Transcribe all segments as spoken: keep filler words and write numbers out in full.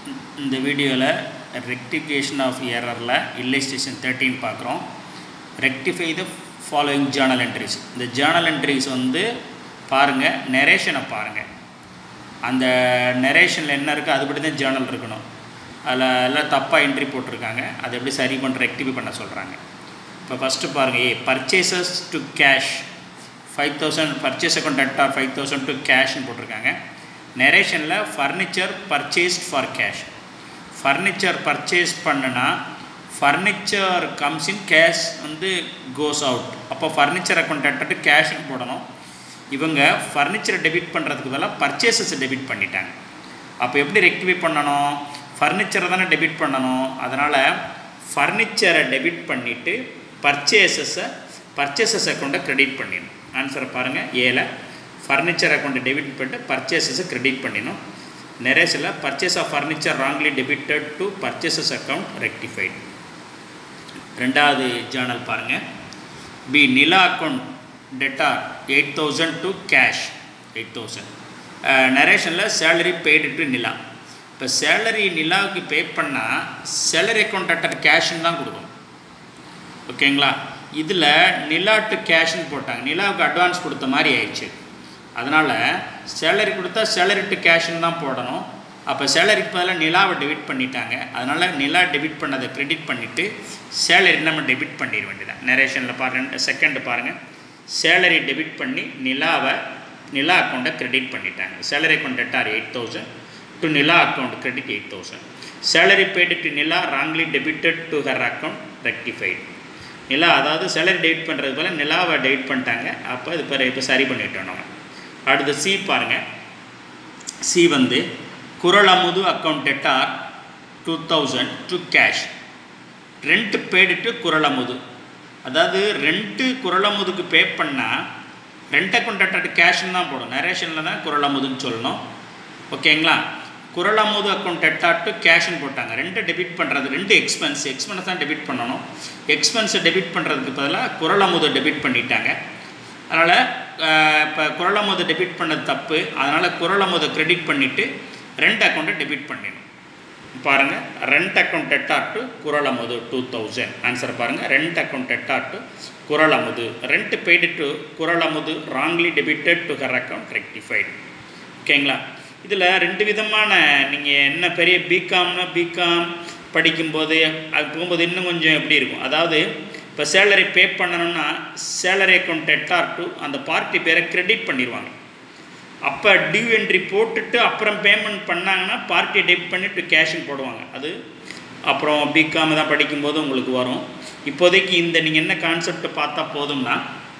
இந்த வீடியோவில் rectification of error ல illustration thirteen பார்க்குறோம். rectify the following journal entries. இந்த journal entries வந்து பாருங்க, narration பாருங்க. அந்த narrationல என்ன இருக்கு அதுபடி தான் journal இருக்கணும். அதில் எல்லாம் தப்பாக என்ட்ரி போட்டிருக்காங்க. அதை எப்படி சரி பண்ண ரெக்டிஃபை பண்ண சொல்கிறாங்க. இப்போ ஃபஸ்ட்டு பாருங்கள், a purchases to cash five thousand purchase account debtor five thousand to கேஷ்னு போட்டிருக்காங்க. நரேஷனில் furniture purchased for cash. Furniture purchase பண்ணுனா ஃபர்னிச்சர் கம்ஸ் இன் கேஷ் வந்து கோஸ் அவுட். அப்போ ஃபர்னிச்சர் அக்கௌண்ட் டெட்டார் கேஷ்னு போடணும். இவங்க ஃபர்னிச்சரை டெபிட் பண்ணுறதுக்கு பதிலாக பர்ச்சேசஸ் டெபிட் பண்ணிட்டாங்க. அப்போ எப்படி ரெக்டிஃபை பண்ணணும்? ஃபர்னிச்சரை தானே டெபிட் பண்ணணும். அதனால் ஃபர்னிச்சரை டெபிட் பண்ணிவிட்டு பர்ச்சேசஸை பர்ச்சேசஸ் அக்கௌண்ட்டை க்ரெடிட் பண்ணிடணும். ஆன்சரை பாருங்கள், ஏல ஃபர்னிச்சர் அக்கௌண்ட்டை டெபிட் பண்ணிட்டு பர்ச்சேசஸை க்ரெடிட் பண்ணிடணும். நெரேஸில் purchase of furniture wrongly debited to purchases account rectified. ரெண்டாவது ஜேர்னல் பாருங்கள், B Nila account debtor eight thousand to cash eight thousand. நரேஷனில் சேலரி பெய்டு டு நிலா. இப்போ சேலரி நிலாவுக்கு பே பண்ணால் சேலரி அக்கௌண்ட் டெட்டார் கேஷ்ன்னு தான் கொடுக்கணும். ஓகேங்களா? இதில் நிலா டு கேஷ்ன்னு போட்டாங்க. நிலாவுக்கு அட்வான்ஸ் கொடுத்த மாதிரி ஆயிடுச்சு. அதனால் சேலரி கொடுத்தா சேலரி டு கேஷ்ன்னு தான் போடணும். அப்போ சேலரிக்கு பதிலாக நிலாவை டெபிட் பண்ணிட்டாங்க. அதனால் நிலா டெபிட் பண்ணதை க்ரெடிட் பண்ணிவிட்டு சேலரி நம்ம டெபிட் பண்ணிட வேண்டியதான். நரேஷனில் பாருங்கள், செகண்டு பாருங்கள், சேலரி டெபிட் பண்ணி நிலாவை நிலா அக்கௌண்ட்டை க்ரெடிட் பண்ணிட்டாங்க. Salary account debtor eight thousand to Nila account credit eight thousand. Salary paid to Nila wrongly debited to her account rectified. Nila அதாவது சேலரி டெபிட் பண்ணுறது போல் நிலாவை டெபிட் பண்ணிட்டாங்க. அப்போ இது இப்போ இப்போ சரி பண்ணிட்டோம் நம்ம. அடுத்து சி பாருங்கள், சி வந்து Kuralamudhu account debtor two thousand to cash. Rent paid to Kuralamudhu. அதாவது ரெண்ட்டு குரலமுதுக்கு பே பண்ணால் ரெண்ட் அக்கௌண்ட் டெட்டார் கேஷ்ன்னு தான் போடும். நரேஷனில் தான் குரலமுதுன்னு சொல்லணும். ஓகேங்களா? குரலமுது அக்கௌண்ட் டெட்டார் டு கேஷ்ன்னு போட்டாங்க. ரெண்டு டெபிட் பண்ணுறது ரெண்டு எக்ஸ்பென்ஸ் எக்ஸ்பென்ஸ் தான் டெபிட் பண்ணணும். எக்ஸ்பென்ஸை டெபிட் பண்ணுறதுக்கு பதிலாக குரலமுதை டெபிட் பண்ணிட்டாங்க. அதனால் இப்போ குரலமுதை டெபிட் பண்ணது தப்பு. அதனால் குரலமுதை க்ரெடிட் பண்ணிவிட்டு ரெண்ட் அக்கௌண்ட்டை டெபிட் பண்ணிடணும். பாருங்கள், rent account debtor to Kuralamudhu two thousand. Answer பாருங்கள், rent account debtor to Kuralamudhu. Rent paid to Kuralamudhu wrongly debited to her account rectified. ஓகேங்களா? இதில் ரெண்டு விதமான, நீங்கள் என்ன பெரிய பிகாம்னா பிகாம் படிக்கும்போது அது போகும்போது இன்னும் கொஞ்சம் எப்படி இருக்கும். அதாவது இப்போ சேலரி பே பண்ணணும்னா சேலரி அக்கௌண்ட் டெட்டார் டு அந்த பார்ட்டி பேரை க்ரெடிட் பண்ணிடுவாங்க. அப்போ டியூ என்ட்ரி போட்டுட்டு அப்புறம் பேமெண்ட் பண்ணாங்கன்னா பார்ட்டியை டெபிட் பண்ணிட்டு கேஷுன்னு போடுவாங்க. அது அப்புறம் பிகாம் தான் படிக்கும்போது உங்களுக்கு வரும். இப்போதைக்கு இந்த நீங்கள் என்ன கான்செப்ட் பார்த்தா போதும்னா,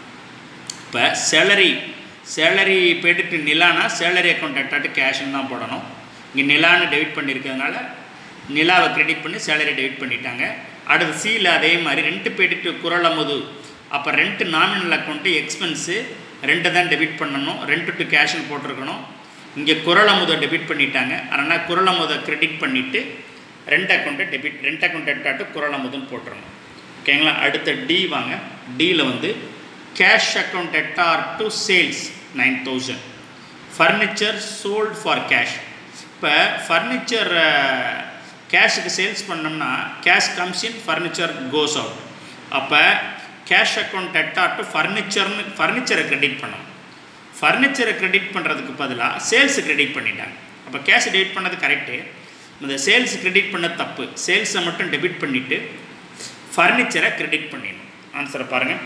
இப்போ சேலரி சேலரி பெய்டு நிலானா சேலரி அக்கௌண்ட் டெட்டார் கேஷ்ன்னு தான் போடணும். இங்கே நிலான்னு டெபிட் பண்ணியிருக்கிறதுனால நிலாவை க்ரெடிட் பண்ணி சேலரி டெபிட் பண்ணிட்டாங்க. அடுத்து சியில் அதே மாதிரி ரெண்ட் பெய்டு டு குரலமுது. அப்போ ரெண்ட் நாமினல் அக்கௌண்ட்டு எக்ஸ்பென்ஸு ரெண்டு தான் டெபிட் பண்ணணும். ரெண்ட் டு கேஷ்ன்னு போட்டிருக்கணும். இங்கே குரலமுதை டெபிட் பண்ணிட்டாங்க. அதனால் குரலமுதை க்ரெடிட் பண்ணிவிட்டு ரெண்ட் அக்கௌண்ட்டை debit rent account debtor to குரலமுதுன்னு போட்டுருணும். ஓகேங்களா? அடுத்த டி வாங்க. டியில் வந்து cash account debtor to sales nine thousand. Furniture sold for cash. இப்போ ஃபர்னிச்சர் கேஷுக்கு சேல்ஸ் பண்ணோம்னா cash comes in, furniture goes out. அப்போ கேஷ் அக்கௌண்ட் டெட்டார் டு ஃபர்னிச்சர்னு ஃபர்னிச்சரை க்ரெடிட் பண்ணணும். ஃபர்னிச்சரை க்ரெடிட் பண்ணுறதுக்கு பதிலாக சேல்ஸு க்ரெடிட் பண்ணிட்டாங்க. அப்போ கேஷ் டெபிட் பண்ணது கரெக்டு, இந்த சேல்ஸ் க்ரெடிட் பண்ண தப்பு. சேல்ஸை மட்டும் டெபிட் பண்ணிவிட்டு ஃபர்னிச்சரை க்ரெடிட் பண்ணிடணும். ஆன்சரை பாருங்கள்,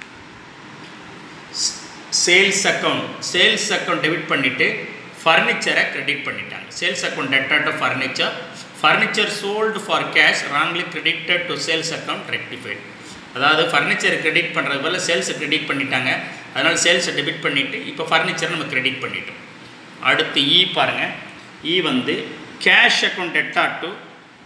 sales account sales account debit பண்ணிவிட்டு ஃபர்னிச்சரை க்ரெடிட் பண்ணிட்டாங்க. Sales account debtor to furniture. Furniture sold for cash wrongly credited to sales account rectified. அதாவது ஃபர்னிச்சரை க்ரெடிட் பண்ணுறது போல் சேல்ஸை க்ரெடிட் பண்ணிட்டாங்க. அதனால் சேல்ஸை டெபிட் பண்ணிவிட்டு இப்போ ஃபர்னிச்சரை நம்ம க்ரெடிட் பண்ணிட்டோம். அடுத்து இ பாருங்கள். இ வந்து cash account debtor to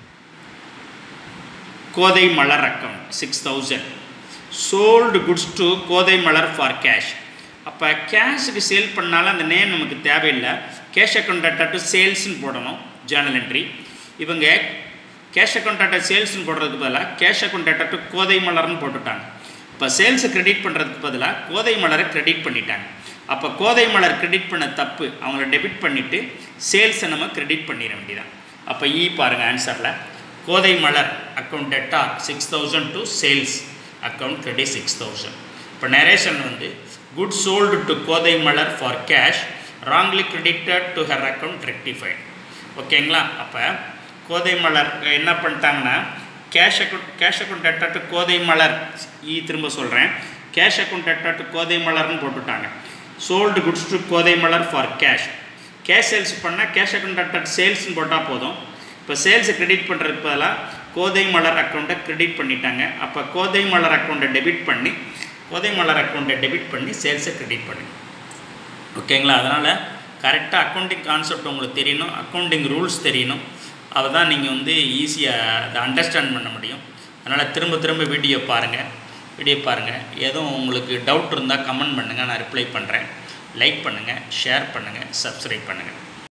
Kothai Malar account six thousand. Sold goods to Kothai Malar for cash. அப்போ கேஷுக்கு சேல் பண்ணாலும் அந்த நேம் நமக்கு தேவையில்லை. கேஷ் அக்கௌண்ட் டெட்டார் டு சேல்ஸ்ன்னு போடணும் ஜேர்னல் என்ட்ரி. இவங்க கேஷ் அக்கௌண்ட் டெட்டார் சேல்ஸ்ன்னு போடுறதுக்கு பதிலாக cash account debtor to Kothai மலர்னு போட்டுட்டாங்க. இப்போ சேல்ஸை க்ரெடிட் பண்ணுறதுக்கு பதிலாக கோதை மலரை க்ரெடிட் பண்ணிட்டாங்க. அப்ப கோதை மலர் கிரெடிட் பண்ண தப்பு அவங்கள டெபிட் பண்ணிட்டு சேல்ஸ் நம்ம கிரெடிட் பண்ணிர வேண்டியதான் அப்போ இ பாருங்கள் ஆன்சரில் Kothai Malar account debtor six thousand to sales account credit six thousand. இப்போ நரேஷன் வந்து good sold to Kothai Malar for cash wrongly credited to her account rectified. ஓகேங்களா? அப்போ கோதை மலர் என்ன பண்ணிட்டாங்கன்னா cash account cash account debtor to Kothai Malar இ திரும்ப சொல்கிறேன் cash account debtor to Kothai மலர்னு போட்டுட்டாங்க. Sold goods to Kothai Malar for cash cash sales பண்ணால் கேஷ் அக்கௌண்ட் டெட்டார் சேல்ஸ்னு போட்டால் போதும். இப்போ சேல்ஸை கிரெடிட் பண்ணுறதுக்கு பதிலாக கோதை மலர் அக்கௌண்ட்டை கிரெடிட் பண்ணிட்டாங்க. அப்போ கோதை மலர் அக்கௌண்ட்டை டெபிட் பண்ணி கோதை மலர் அக்கௌண்ட்டை டெபிட் பண்ணி சேல்ஸை கிரெடிட் பண்ணி. ஓகேங்களா? அதனால் கரெக்டாக அக்கௌண்டிங் கான்செப்ட் உங்களுக்கு தெரியணும், அக்கௌண்டிங் ரூல்ஸ் தெரியணும். அதை தான் நீங்கள் வந்து ஈஸியாக அதை அண்டர்ஸ்டாண்ட் பண்ண முடியும். அதனால் திரும்ப திரும்ப வீடியோ பாருங்கள் வீடியோ பாருங்கள் எதுவும் உங்களுக்கு டவுட் இருந்தால் கமெண்ட் பண்ணுங்கள், நான் ரிப்ளை பண்ணுறேன். லைக் பண்ணுங்கள், ஷேர் பண்ணுங்கள், சப்ஸ்கிரைப் பண்ணுங்கள்.